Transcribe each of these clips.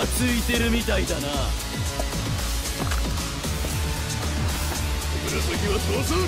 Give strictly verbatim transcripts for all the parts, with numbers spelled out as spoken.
ついてるみたいだな。紫は倒さん。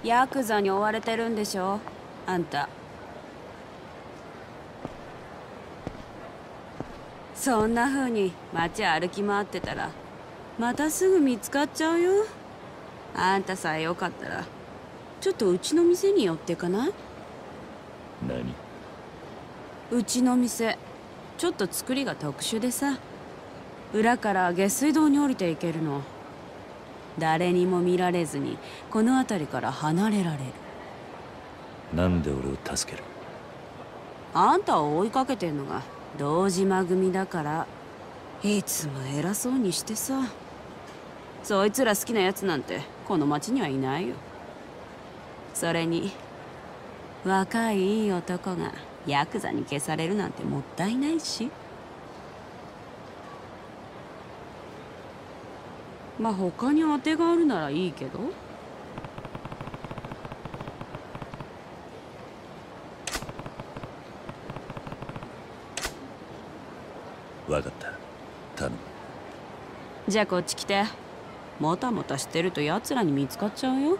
ヤクザに追われてるんでしょあんた。そんな風に街歩き回ってたらまたすぐ見つかっちゃうよ。あんたさえよかったらちょっとうちの店に寄ってかない？ 何？ うちの店ちょっと作りが特殊でさ、裏から下水道に降りていけるの。誰にも見られずにこの辺りから離れられる。 なんで俺を助ける？ あんたを追いかけてんのが堂島組だから。いつも偉そうにしてさ。そいつら好きなやつなんてこの町にはいないよ。それに若いいい男がヤクザに消されるなんてもったいないし。まあ他に当てがあるならいいけど。 分かった、頼む。 じゃあこっち来て。もたもたしてると奴らに見つかっちゃうよ。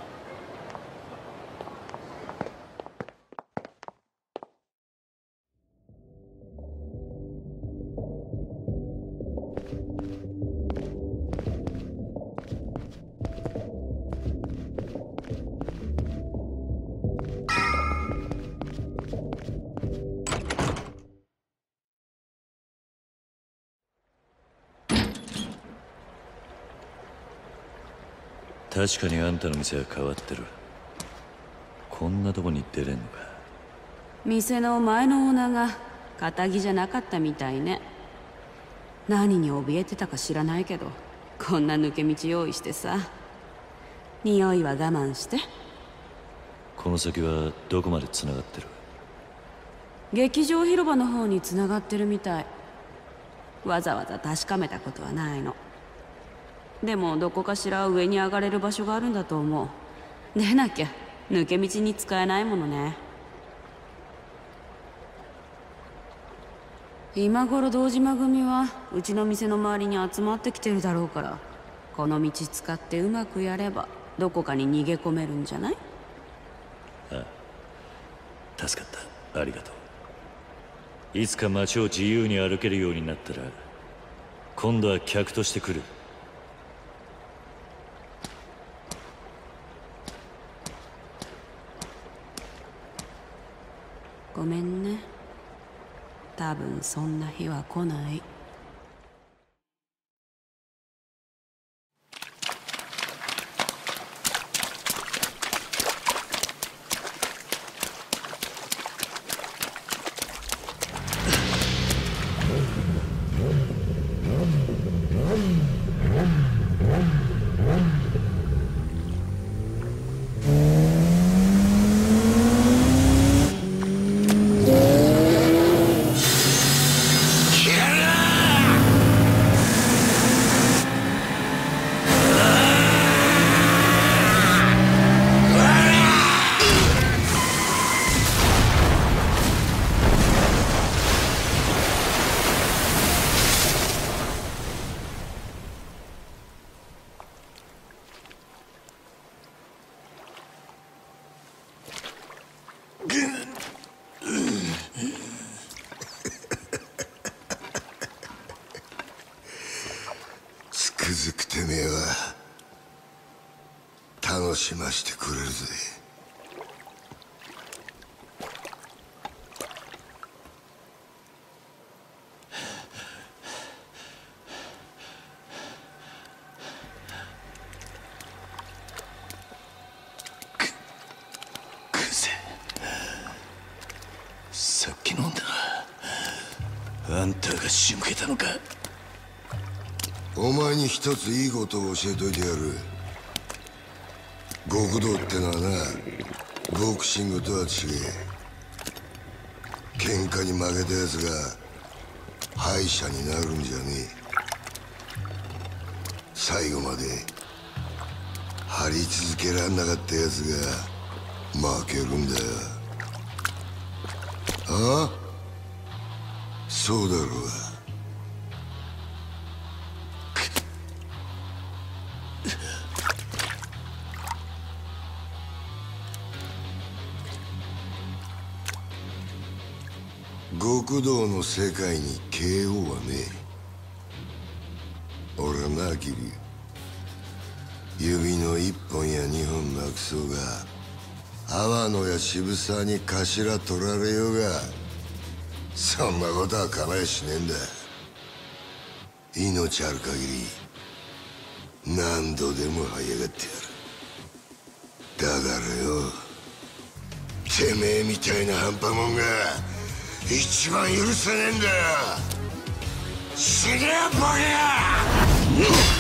確かにあんたの店は変わってる。こんなとこに出れんのか。 店の前のオーナーが堅気じゃなかったみたいね。何に怯えてたか知らないけどこんな抜け道用意してさ。匂いは我慢して。 この先はどこまでつながってる？ 劇場広場の方につながってるみたい。わざわざ確かめたことはないの。でもどこかしら上に上がれる場所があるんだと思う。でなきゃ抜け道に使えないものね。今頃堂島組はうちの店の周りに集まってきてるだろうから、この道使ってうまくやればどこかに逃げ込めるんじゃない？ ああ、助かった。ありがとう。いつか街を自由に歩けるようになったら今度は客として来る。 ごめんね。多分そんな日は来ない。 つくづくてめえは楽しましてくれるぜ。 くせさっき飲んだがあんたが仕向けたのか。 お前に一ついいことを教えといてやる。極道ってのはな、ボクシングとは違え。喧嘩に負けたやつが敗者になるんじゃねえ。最後まで張り続けらんなかったやつが負けるんだよ。ああ、そうだろうが。 極道の世界に ケーオー はねえ。俺はな、キリ指の一本や二本なくそうが阿波野や渋沢に頭取られようがそんなことは構えしねえんだ。命ある限り何度でも這い上がってやる。だからよ、てめえみたいな半端もんが一番許せねえんだよ。死ねよボケや。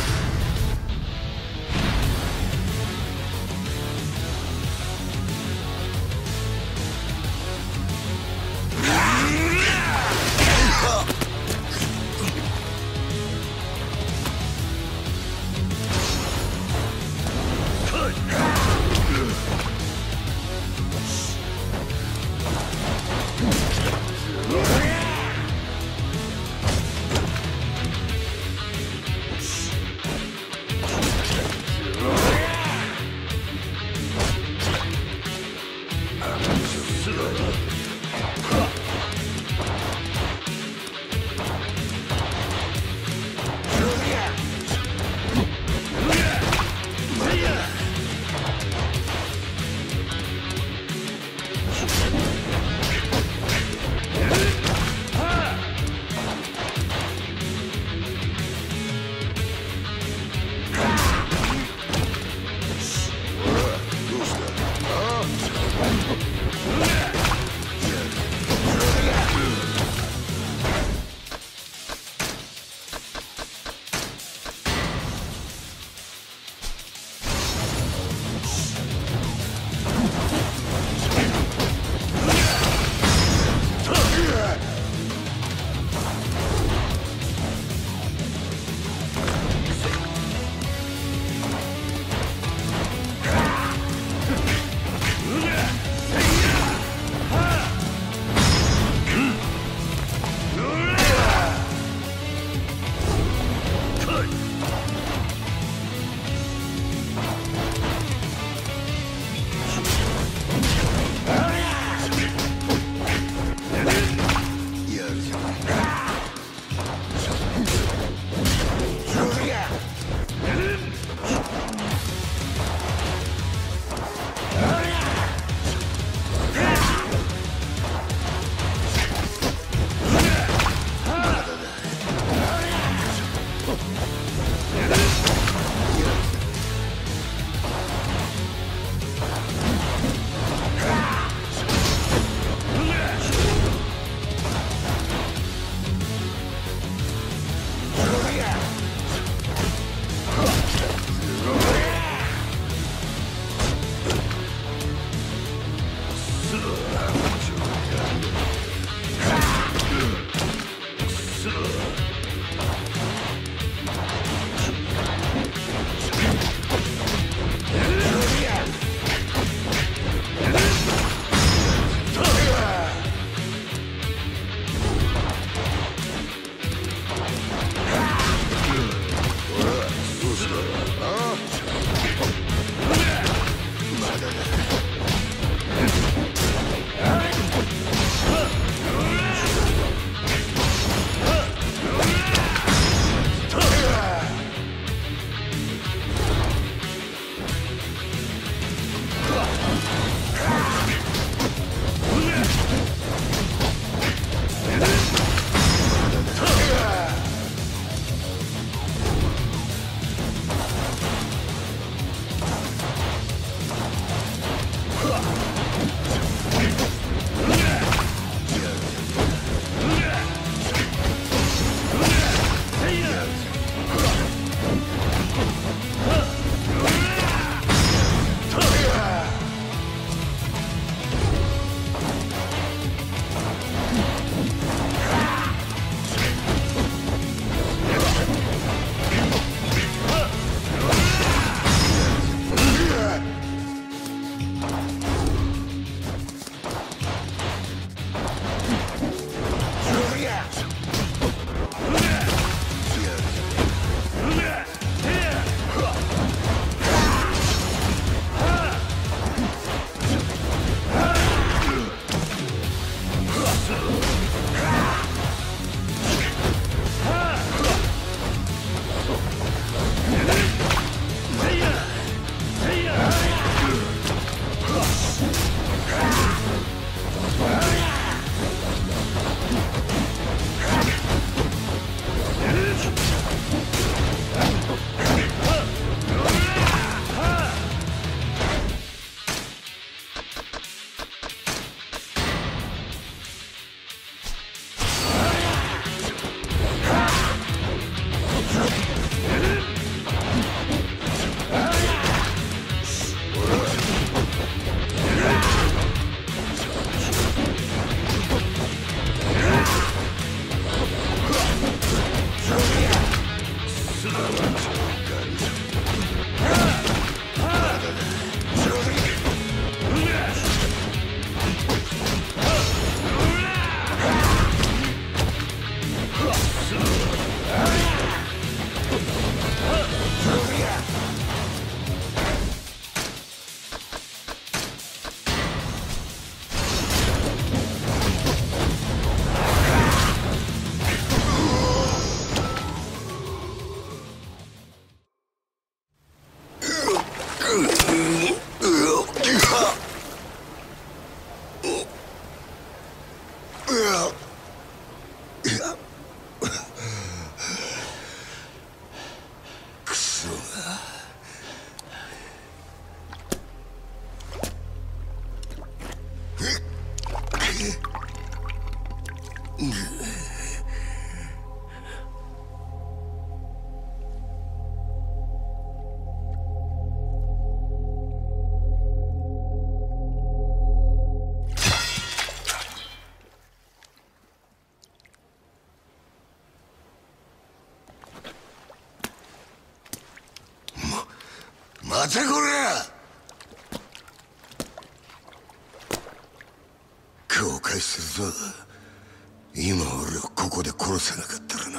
またこら後悔するぞ。今俺をここで殺さなかったらな。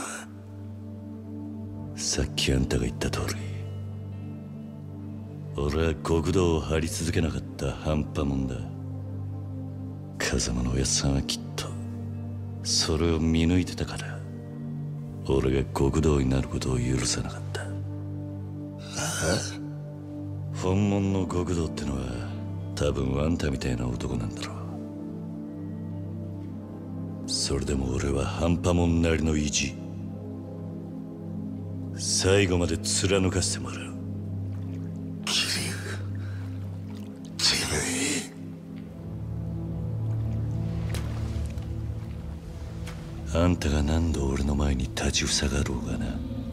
さっきあんたが言った通り、俺は極道を張り続けなかった半端もんだ。風間のおやっさんはきっとそれを見抜いてたから、俺が極道になることを許さなかった。本物の極道ってのは多分あんたみたいな男なんだろう。それでも俺は半端もんなりの意地、最後まで貫かせてもらう。 桐生、てめえ。あんたが何度俺の前に立ちふさがろうがな、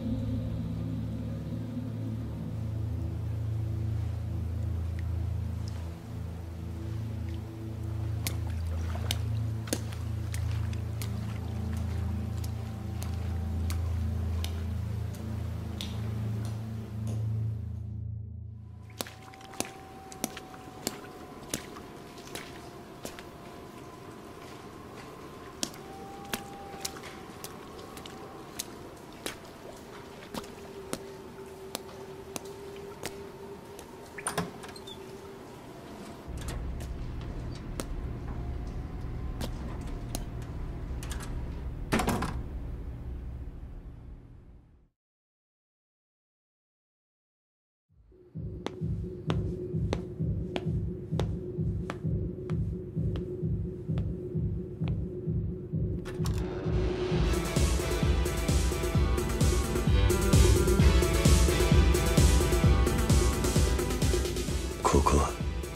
ここは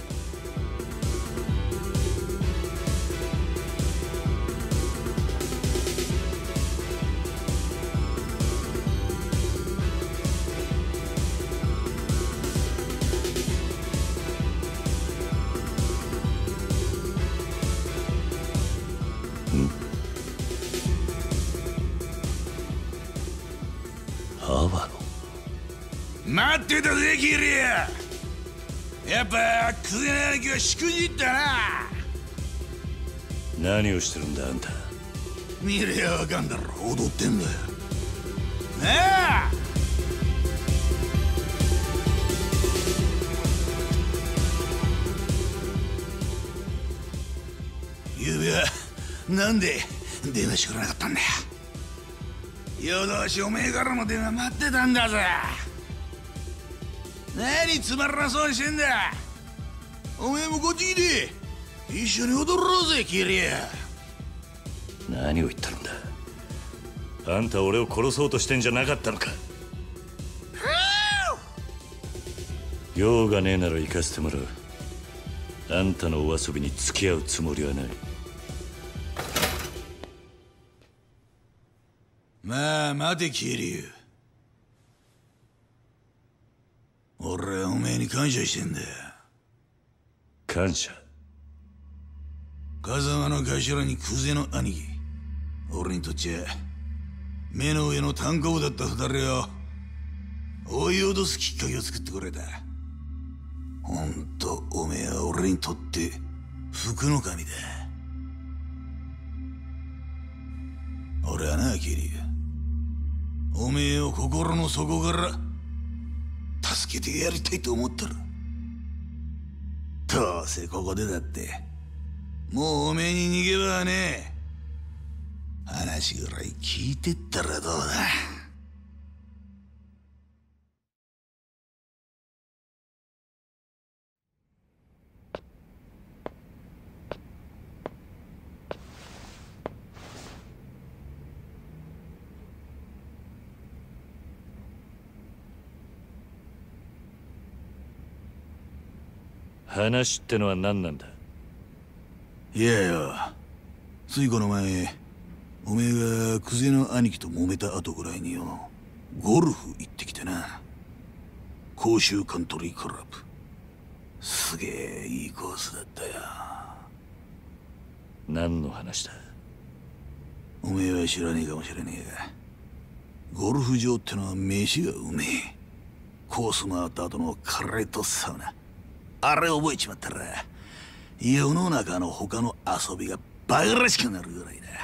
阿波野。 待ってたぜキリア。やっぱクゼナ兄貴はしくじったな。 何をしてるんだあんた。 見りゃわかんだろ、踊ってんだよなあ。ゆうべはなんで電話してくれなかったんだよ。夜通しおめえからの電話待ってたんだぜ。何つまらなそうにしてんだ。おめえもこっち来て一緒に踊ろうぜキリア。 何を言ってるんだ。あんた俺を殺そうとしてんじゃなかったのか。用がねえなら行かせてもらう。あんたのお遊びに付き合うつもりはない。 まあ待てキリュウ。俺はおめえに感謝してんだよ。 感謝。 風間の頭にクゼの兄貴、俺にとっちゃ目の上の単行部だった二人を追い脅すきっかけを作ってくれた。ほんとおめえは俺にとって福の神だ。俺はなキリュウ、おめえを心の底から助けてやりたいと思ったら、どうせここでだってもうおめえに逃げ場はねえ。話ぐらい聞いてったらどうだ。 話ってのは何なんだ。 いやよ、ついこの前おめえがクゼの兄貴と揉めた後ぐらいによ、ゴルフ行ってきてな。甲州カントリークラブ、すげえいいコースだったよ。 何の話だ。 おめえは知らねえかもしれねえが、ゴルフ場ってのは飯がうめえ。 コース回った後のカレーとサウナ、あれ覚えちまったら世の中の他の遊びがバカらしくなるぐらいだ。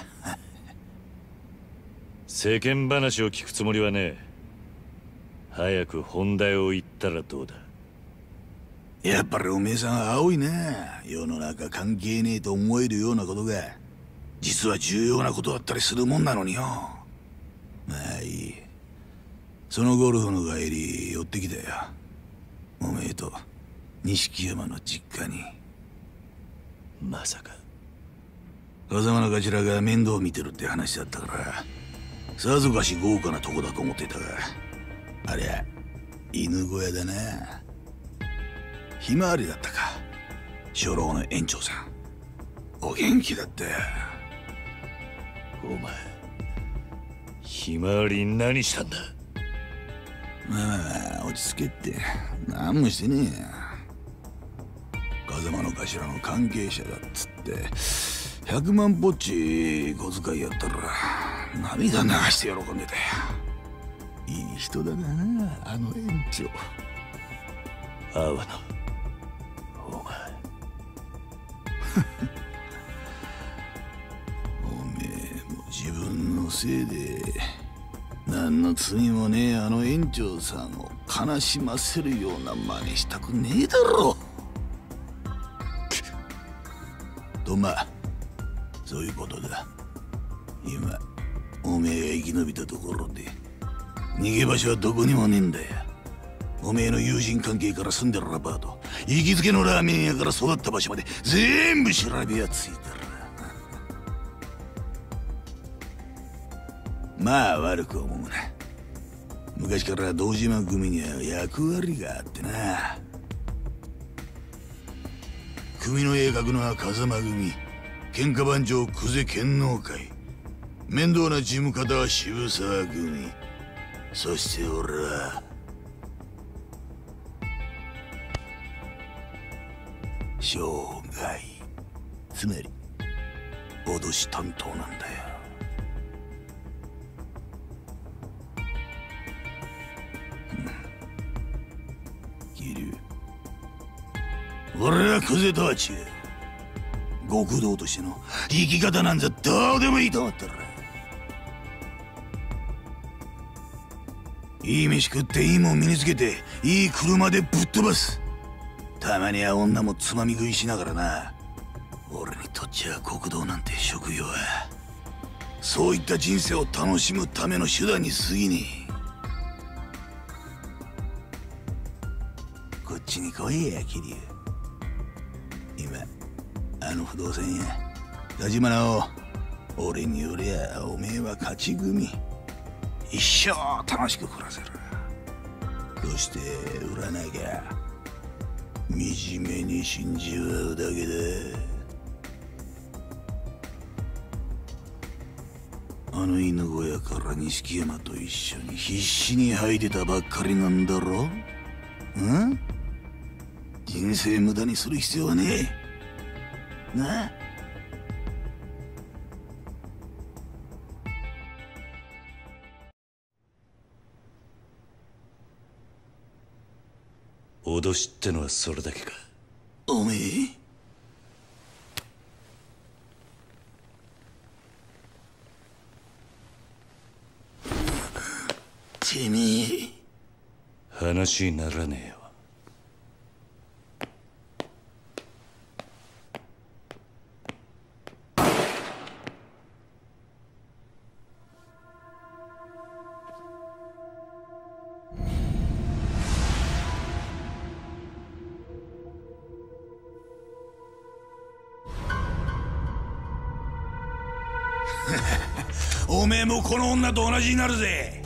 世間話を聞くつもりはねえ。早く本題を言ったらどうだ。 やっぱりおめえさん青いな。世の中関係ねえと思えるようなことが実は重要なことだったりするもんなのによ。まあいい。そのゴルフの帰り寄ってきたよ。おめえと錦山の実家に。 まさか風間の頭が面倒見てるって話だったからさぞかし豪華なとこだと思ってたが、ありゃ犬小屋だな。ひまわりだったか。初老の園長さんお元気だったよ。 お前ひまわりに何したんだ。 まあまあ落ち着けって何もしてねえや。風間の頭の関係者だっつってひゃくまんぽっち小遣いやったら涙流して喜んでたよ。いい人だなあの園長。 阿波野お前おめえも自分のせいで何の罪もねえあの園長さんを悲しませるような真似したくねえだろ。とまあそういうことだ。今おめえが生き延びたところで逃げ場所はどこにもねえんだよ。おめえの友人関係から住んでるアパート、行きつけのラーメン屋から育った場所まで全部調べやついたらまあ悪く思うな。昔から堂島組には役割があってな。組の絵描くのは風間組、喧嘩番長久世剣能会、面倒な事務方は渋沢組、そして俺は生涯、つまり脅し担当なんだよ。桐生、俺はクゼとは違う。極道としての生き方なんざどうでもいいと思ったら、いい飯食っていいもん身につけていい車でぶっ飛ばす。たまには女もつまみ食いしながらな。俺にとっちゃ極道なんて職業はそういった人生を楽しむための手段に過ぎねえ。こっちに来いや桐生。今あの不動産屋田島直、俺によりゃおめえは勝ち組。一生楽しく暮らせる。そして売らなきゃ惨めに死んじまうだけだ。あの犬小屋から錦山と一緒に必死に這い出たばっかりなんだろ。ん？人生無駄にする必要はねえ。なあ？ 脅しってのはそれだけか。 おめえてめえ話にならねえよ。 おめえもこの女と同じになるぜ。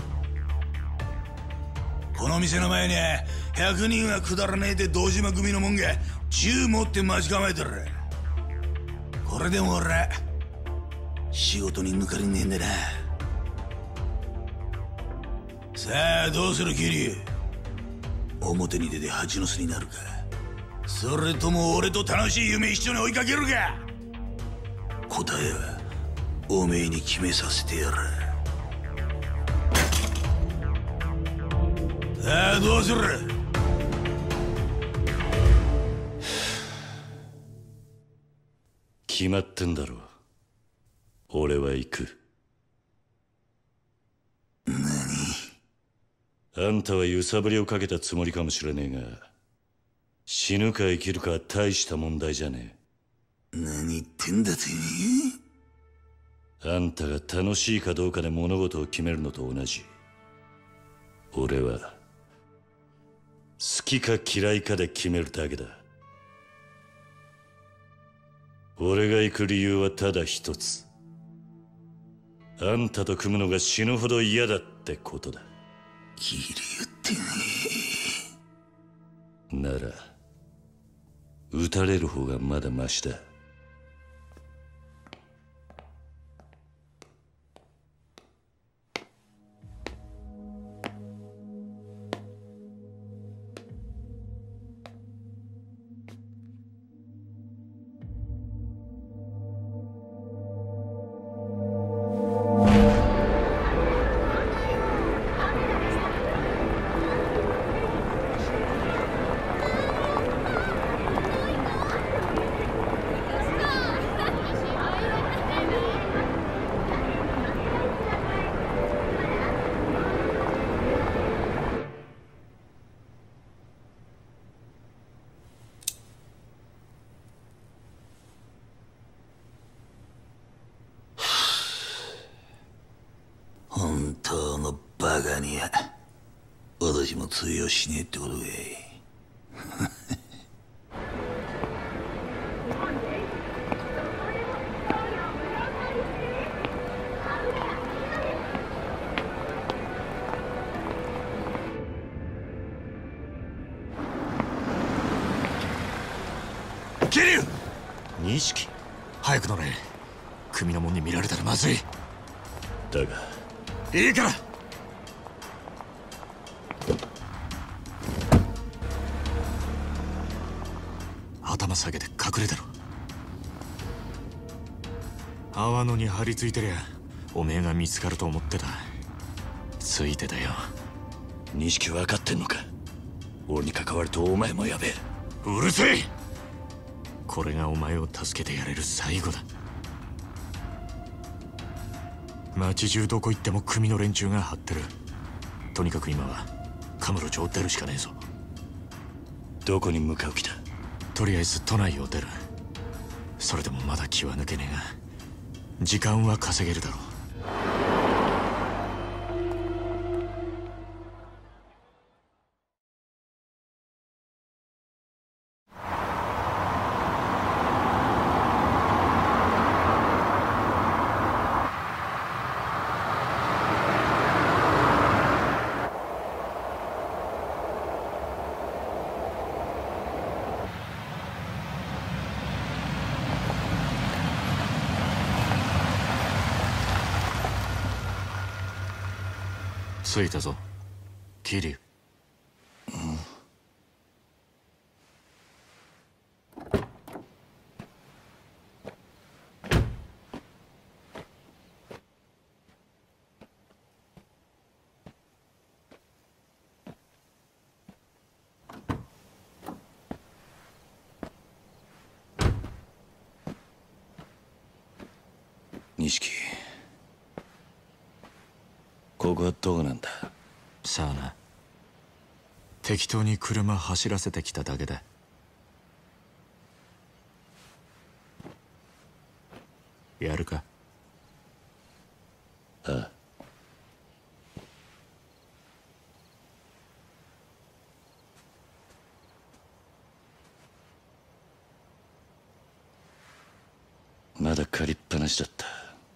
この店の前にはひゃくにんはくだらねえで堂島組のもんが銃持って待ち構えてる。これでも俺は仕事に抜かりねえんだな。さあどうする桐生。表に出て蜂の巣になるか、それとも俺と楽しい夢一緒に追いかけるか。答えはおめえに決めさせてやる。 さあどうする？ 決まってんだろう。俺は行く。あんたは揺さぶりをかけたつもりかもしれねえが、死ぬか生きるかは大した問題じゃね何言ってんだてえ。あんたが楽しいかどうかで物事を決めるのと同じ。俺は好きか嫌いかで決めるだけだ。俺が行く理由はただ一つ。あんたと組むのが死ぬほど嫌だってことだ。 桐生ってね。 なら撃たれる方がまだマシだ。 本当のバカには私も通用しねえってことかい。桐生！ 錦！ 早く乗れ。組の者に見られたらまずい。 だがいいから。頭下げて隠れてろ。阿波野に張り付いてりゃおめえが見つかると思ってた。ついてたよ。 錦分かってんのか。俺に関わるとお前もやべえ。 うるせえ。これがお前を助けてやれる最後だ。町中どこ行っても組の連中が張ってる。とにかく今はカムロ町を出るしかねえぞ。 どこに向かう気だ。 とりあえず都内を出る。それでもまだ気は抜けねえが時間は稼げるだろう。着いたぞ、桐生。 錦、ここはどうなんだ。 さあな。適当に車走らせてきただけだ。やるか。 ああ。まだ借りっぱなしだった。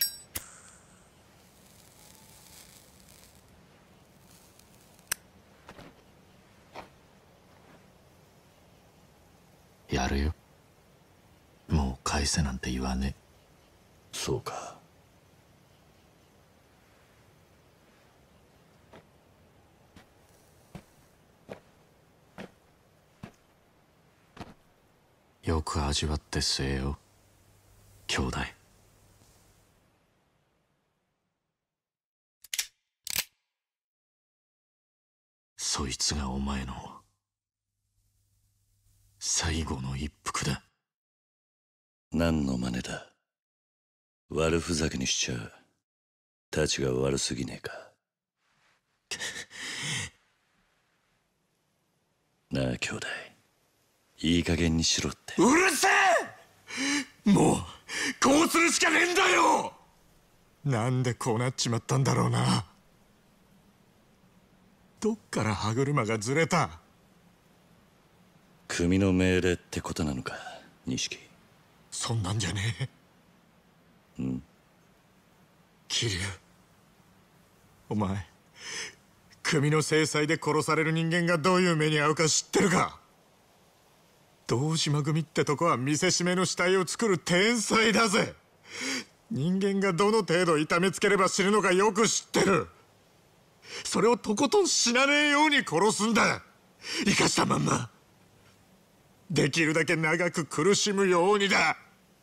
やるよ。もう返せなんて言わねえ。 そうか。 よく味わって据えよ、兄弟。 そいつがお前の最後の一服だ。 何の真似だ。悪ふざけにしちゃたちが悪すぎねえか。なあ兄弟、いい加減にしろって。 うるせえ。もうこうするしかねえんだよ。なんでこうなっちまったんだろうな。どっから歯車がずれた。 組の命令ってことなのか、錦。 そんなんじゃねえ。 うん桐生、お前組の制裁で殺される人間がどういう目に遭うか知ってるか。堂島組ってとこは見せしめの死体を作る天才だぜ。人間がどの程度痛めつければ死ぬのかよく知ってる。それをとことん死なねえように殺すんだ。生かしたまんまできるだけ長く苦しむようにだ。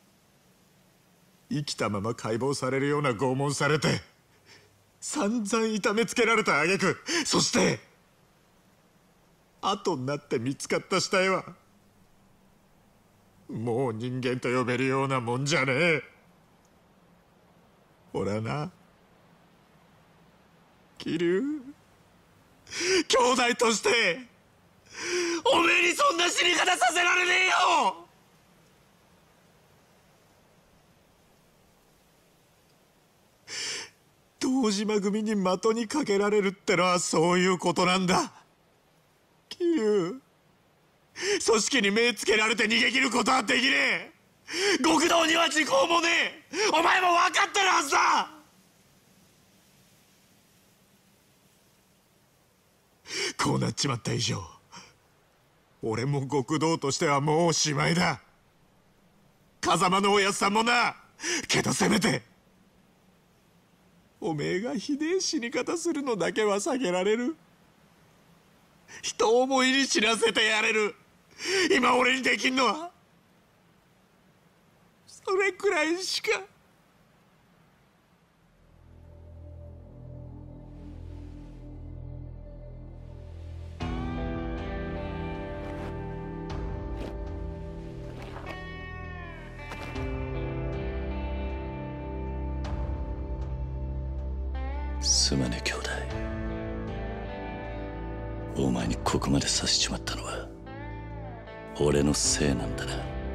生きたまま解剖されるような拷問されて散々痛めつけられた挙句、そして後になって見つかった死体はもう人間と呼べるようなもんじゃねえ。俺はな、桐生、兄弟としておめえにそんな死に方させられねえよ。堂島組に的にかけられるってのはそういうことなんだ。桐生、組織に目つけられて逃げ切ることはできねえ。極道には時効もねえ。お前も分かってるはずだ。こうなっちまった以上、俺も極道としてはもうおしまいだ。風間のおやっさんもな。けどせめておめえがひでえ死に方するのだけは避けられる。人思いに死なせてやれる。今俺にできんのはそれくらいしか。 すまねえ兄弟、お前にここまでさせちまったのは俺のせいなんだな。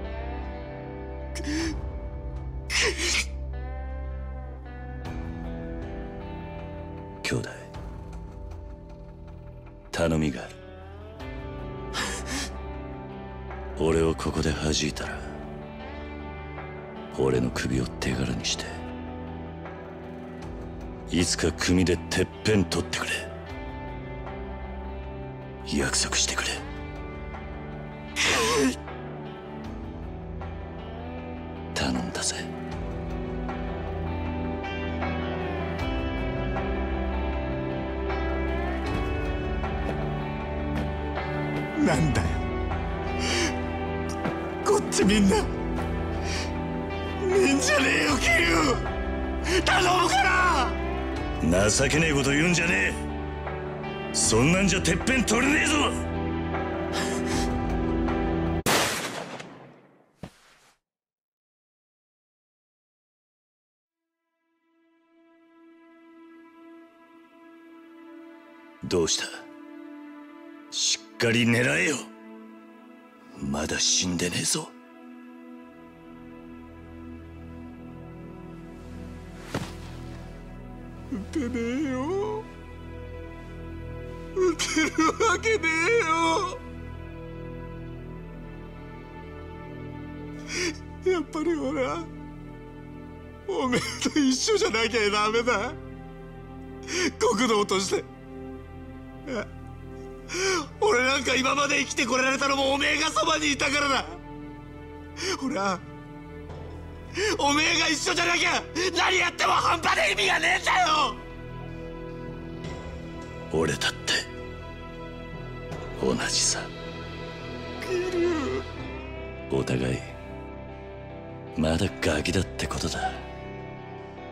兄弟、頼みがある。俺をここで弾いたら俺の首を手柄にしていつか組でてっぺん取ってくれ。約束してくれ。頼んだぜ。 なんだよ、こっちみんなみんじゃねえよ桐生、頼むから。 情けねえこと言うんじゃねえ。そんなんじゃてっぺん取れねえぞ。どうした？しっかり狙えよ。まだ死んでねえぞ。 撃てねえよ。撃てるわけねえよ。やっぱり俺はおめえと一緒じゃなきゃダメだ。極道として。俺なんか今まで生きてこられたのもおめえがそばにいたからだ。俺はおめえが一緒じゃなきゃ何やっても半端で意味がねえんだよ。 俺だって同じさ。お互いまだガキだってことだ。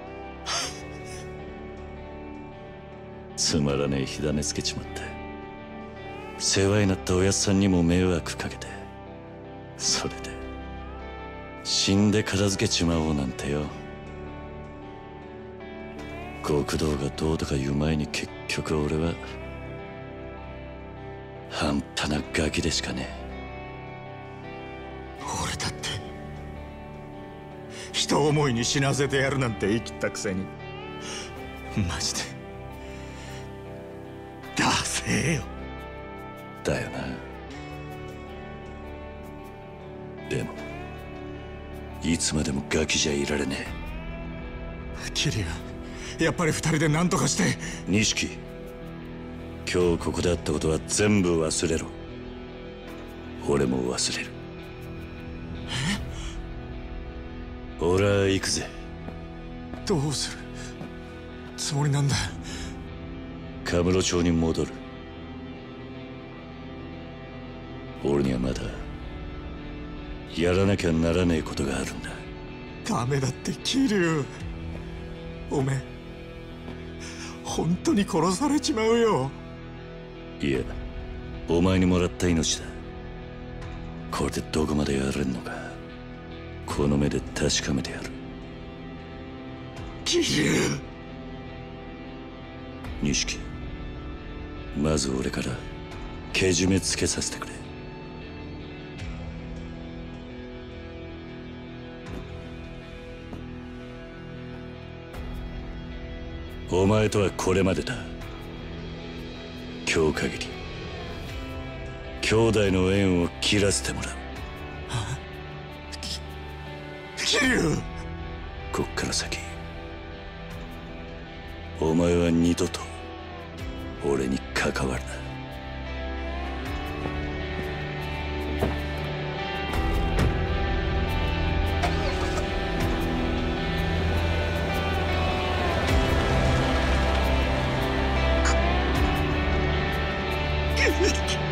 つまらねえ火種つけちまって世話になったおやっさんにも迷惑かけて、それで死んで片付けちまおうなんてよ。極道がどうとか言う前に結局俺は半端なガキでしかねえ。 俺だって人思いに死なせてやるなんて言い切ったくせに、マジでダセえよ。 だよな。でもいつまでもガキじゃいられねえ。 キリュウ、やっぱり二人で何とかして。 錦、今日ここであったことは全部忘れろ。俺も忘れる。俺は行くぜ。 どうするつもりなんだ。 カムロ町に戻る。俺にはまだやらなきゃならねえことがあるんだ。 ダメだってキリュウ、おめえ本当に殺されちまうよ。 いや、お前にもらった命だ。これでどこまでやれんのかこの目で確かめてやる。 キリュウ、 錦、まず俺からけじめつけさせてくれ。お前とはこれまでだ。今日限り兄弟の縁を切らせてもらう。 キリュウ、 こっから先お前は二度と俺に関わるな。 キリュウ